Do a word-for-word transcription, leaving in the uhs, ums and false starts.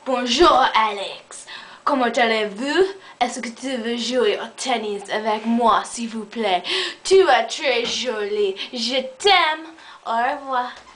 Bonjour Alex, comment allez-vous? Est-ce que tu veux jouer au tennis avec moi s'il vous plaît? Tu es très jolie, je t'aime, au revoir.